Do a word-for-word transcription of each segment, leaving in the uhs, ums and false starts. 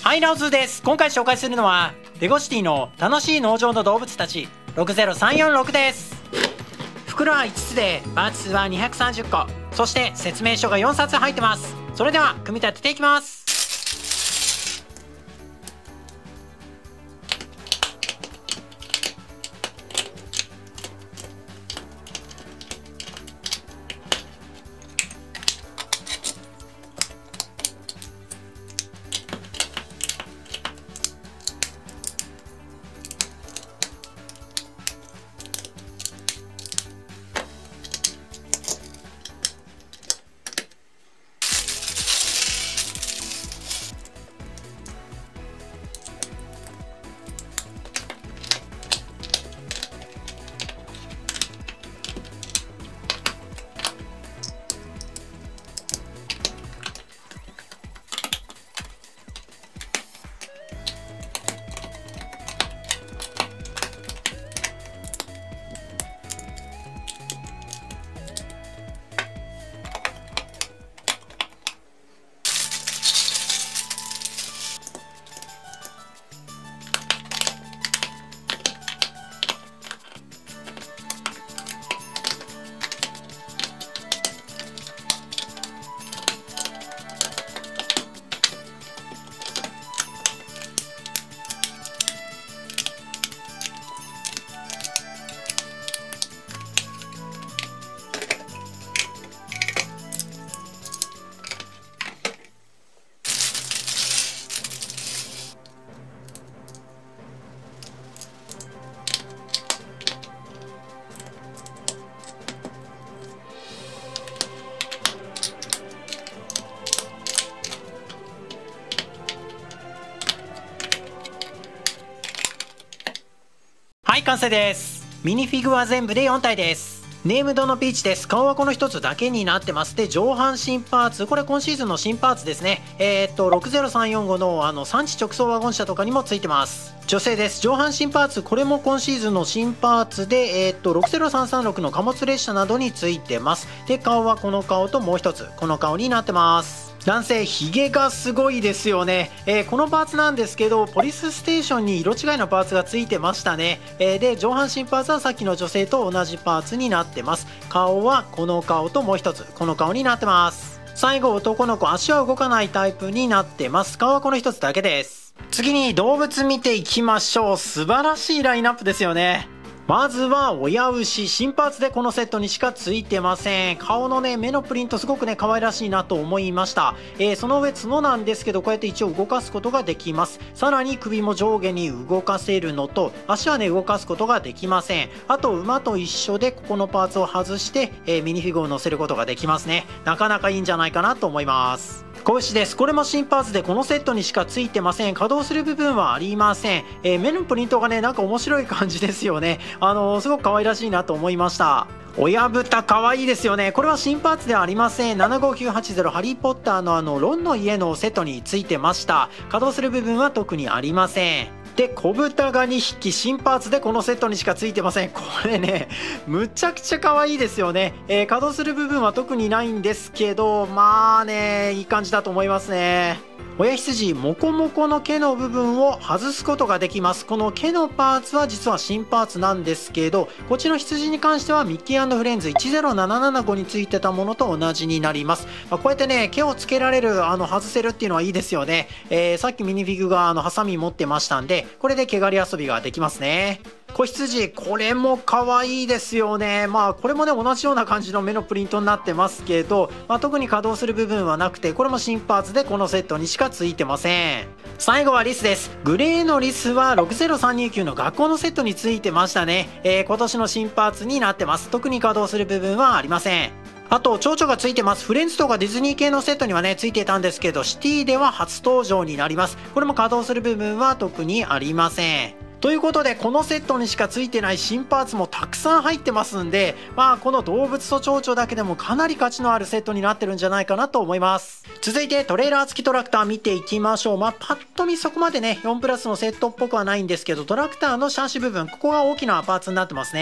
はい、ラオズです。今回紹介するのはレゴシティの楽しい農場の動物たちろくぜろさんよんろくです。袋はいつつでパーツ数はにひゃくさんじゅっこ、そして説明書がよんさつ入ってます。それでは組み立てていきます。はい、完成です。ミニフィグは全部でよんたいです。ネームドのピーチです。顔はこのひとつだけになってます。で、上半身パーツ、これ今シーズンの新パーツですね。えー、っとろくぜろさんよんごのあの産地直送ワゴン車とかにもついてます。女性です。上半身パーツ、これも今シーズンの新パーツで、えー、っとろくぜろさんさんろくの貨物列車などについてます。で、顔はこの顔ともうひとつ、この顔になってます。男性、ヒゲがすごいですよね。えー、このパーツなんですけど、ポリスステーションに色違いのパーツがついてましたね。えー、で、上半身パーツはさっきの女性と同じパーツになってます。顔はこの顔ともう一つ、この顔になってます。最後、男の子、足は動かないタイプになってます。顔はこの一つだけです。次に動物見ていきましょう。素晴らしいラインナップですよね。まずは親牛、新パーツでこのセットにしかついてません。顔のね、目のプリントすごくね、可愛らしいなと思いました。えー、その上角なんですけど、こうやって一応動かすことができます。さらに首も上下に動かせるのと、足はね、動かすことができません。あと、馬と一緒でここのパーツを外して、えー、ミニフィグを乗せることができますね。なかなかいいんじゃないかなと思います。子牛です。これも新パーツでこのセットにしかついてません。稼働する部分はありません。えー、目のプリントがね、なんか面白い感じですよね。あのー、すごく可愛らしいなと思いました。親豚可愛いですよね。これは新パーツではありません。ななごきゅうはちぜろハリーポッターのあのロンの家のセットについてました。稼働する部分は特にありません。で、子豚がにひき、新パーツでこのセットにしかついてません。これね、むちゃくちゃ可愛いですよね。えー、稼働する部分は特にないんですけど、まあね、いい感じだと思いますね。親羊、モコモコの毛の部分を外すことができます。この毛のパーツは実は新パーツなんですけど、こっちの羊に関してはミッキー&フレンズいちぜろななななごについてたものと同じになります。まあ、こうやってね、毛をつけられる、あの、外せるっていうのはいいですよね。えー、さっきミニフィグがあの、ハサミ持ってましたんで、これで毛刈り遊びができますね。子羊、これも可愛いですよね。まあ、これもね、同じような感じの目のプリントになってますけど、まあ、特に稼働する部分はなくて、これも新パーツでこのセットにしかついてません。最後はリスです。グレーのリスはろくぜろさんにきゅうの学校のセットについてましたね。えー、今年の新パーツになってます。特に稼働する部分はありません。あと、蝶々がついてます。フレンズとかディズニー系のセットにはね、ついてたんですけど、シティでは初登場になります。これも稼働する部分は特にありません。ということで、このセットにしかついてない新パーツもたくさん入ってますんで、まあ、この動物と蝶々だけでもかなり価値のあるセットになってるんじゃないかなと思います。続いて、トレーラー付きトラクター見ていきましょう。まあ、パッと見そこまでね、よんプラスのセットっぽくはないんですけど、トラクターのシャーシ部分、ここが大きなパーツになってますね。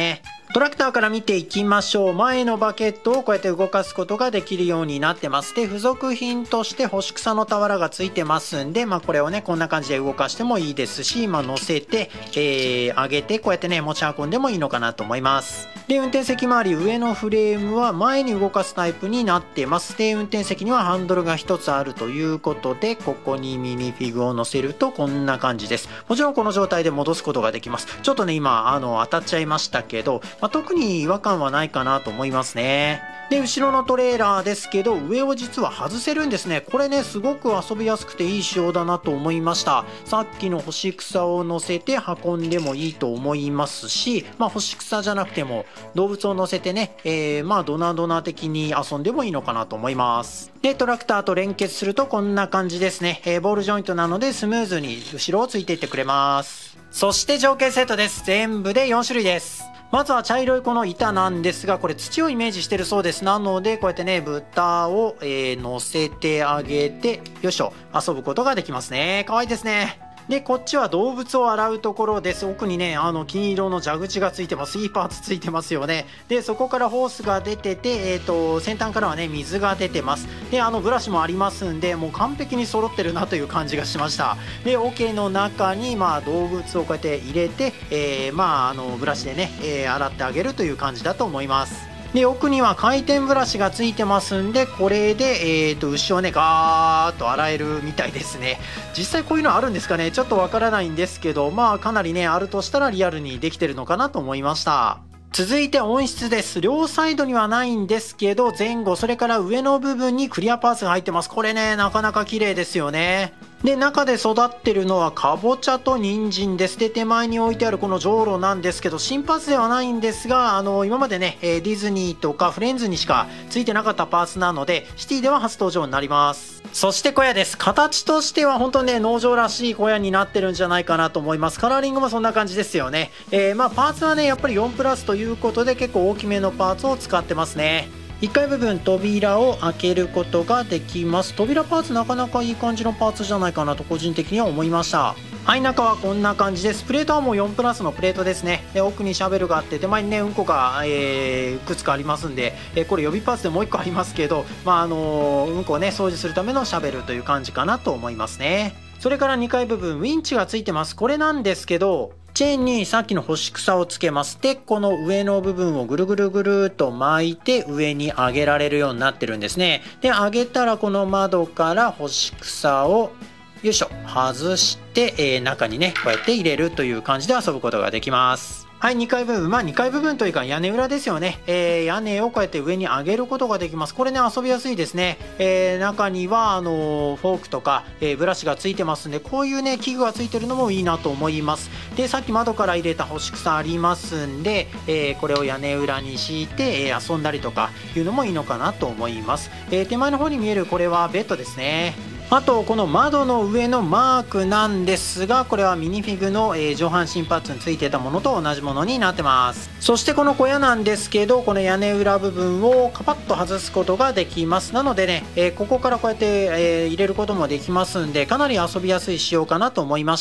トラクターから見ていきましょう。前のバケットをこうやって動かすことができるようになってます。で、付属品として干し草の俵がついてますんで、まあこれをね、こんな感じで動かしてもいいですし、まあ乗せて、えー、上げてこうやってね、持ち運んでもいいのかなと思います。で、運転席周り上のフレームは前に動かすタイプになってます。で、運転席にはハンドルがひとつあるということで、ここにミニフィグを乗せるとこんな感じです。もちろんこの状態で戻すことができます。ちょっとね、今、あの、当たっちゃいましたけど、まあ、特に違和感はないかなと思いますね。で、後ろのトレーラーですけど、上を実は外せるんですね。これね、すごく遊びやすくていい仕様だなと思いました。さっきの干し草を乗せて運んでもいいと思いますし、まあ干し草じゃなくても動物を乗せてね、えー、まあドナドナ的に遊んでもいいのかなと思います。で、トラクターと連結するとこんな感じですね。えー、ボールジョイントなのでスムーズに後ろをついていってくれます。そして条件セットです。全部でよん種類です。まずは茶色いこの板なんですが、これ土をイメージしてるそうです。なので、こうやってね、豚を、えー、乗せてあげて、よいしょ、遊ぶことができますね。かわいいですね。で、こっちは動物を洗うところです。奥にね、あの、金色の蛇口がついてます。いいパーツついてますよね。で、そこからホースが出てて、えっと、先端からはね、水が出てます。で、あの、ブラシもありますんで、もう完璧に揃ってるなという感じがしました。で、桶の中に、まあ、動物をこうやって入れて、えー、まあ、あの、ブラシでね、えー、洗ってあげるという感じだと思います。で、奥には回転ブラシがついてますんで、これで、えっと、牛をね、ガーッと洗えるみたいですね。実際こういうのあるんですかね、ちょっとわからないんですけど、まあ、かなりね、あるとしたらリアルにできてるのかなと思いました。続いて音質です。両サイドにはないんですけど、前後、それから上の部分にクリアパーツが入ってます。これね、なかなか綺麗ですよね。で、中で育ってるのはかぼちゃと人参です。で、手前に置いてあるこのじょうろなんですけど、新パーツではないんですが、あの、今までね、ディズニーとかフレンズにしかついてなかったパーツなので、シティでは初登場になります。そして小屋です。形としては本当にね、農場らしい小屋になってるんじゃないかなと思います。カラーリングもそんな感じですよね。えー、まあ、パーツはね、やっぱりよんプラスということで結構大きめのパーツを使ってますね。いっかい部分扉を開けることができます。扉パーツなかなかいい感じのパーツじゃないかなと個人的には思いました。はい、中はこんな感じです。プレートはもうよんプラスのプレートですね。で、奥にシャベルがあって、手前にね、うんこが、えー、いくつかありますんで、えー、これ予備パーツでもういっこありますけど、まあ、あのー、うんこをね、掃除するためのシャベルという感じかなと思いますね。それからにかい部分、ウィンチがついてます。これなんですけど、チェーンにさっきの干し草をつけます。で、この上の部分をぐるぐるぐるっと巻いて上に上げられるようになってるんですね。で、上げたらこの窓から干し草をよいしょ外して、えー、中にねこうやって入れるという感じで遊ぶことができます。はい、にかい部分、まあにかい部分というか屋根裏ですよね。えー、屋根をこうやって上に上げることができます。これね、遊びやすいですね。えー、中には、あのー、フォークとか、えー、ブラシがついてますんで、こういうね、器具がついてるのもいいなと思います。で、さっき窓から入れた干し草ありますんで、えー、これを屋根裏に敷いて、えー、遊んだりとかいうのもいいのかなと思います。えー、手前の方に見えるこれはベッドですね。あとこの窓の上のマークなんですが、これはミニフィグの、えー、上半身パーツについてたものと同じものになってます。そしてこの小屋なんですけど、この屋根裏部分をカパッと外すことができます。なのでね、えー、ここからこうやって、えー、入れることもできますんで、かなり遊びやすい仕様かなと思いました。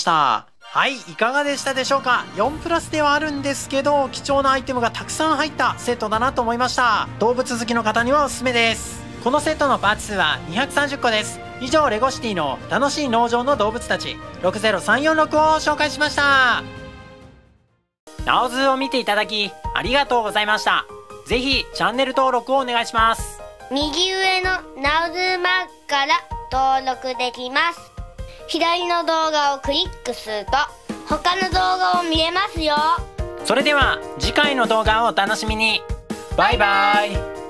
はい、いかがでしたでしょうか。よんプラスではあるんですけど、貴重なアイテムがたくさん入ったセットだなと思いました。動物好きの方にはおすすめです。このセットのパーツ数はにひゃくさんじゅっこです。以上、レゴシティの楽しい農場の動物たちろくぜろさんよんろくを紹介しました。ナオズーを見ていただきありがとうございました。ぜひチャンネル登録をお願いします。 右上のナオズーマークから登録できます。左の動画をクリックすると他の動画を見れますよ。 それでは次回の動画をお楽しみに。バイバイ。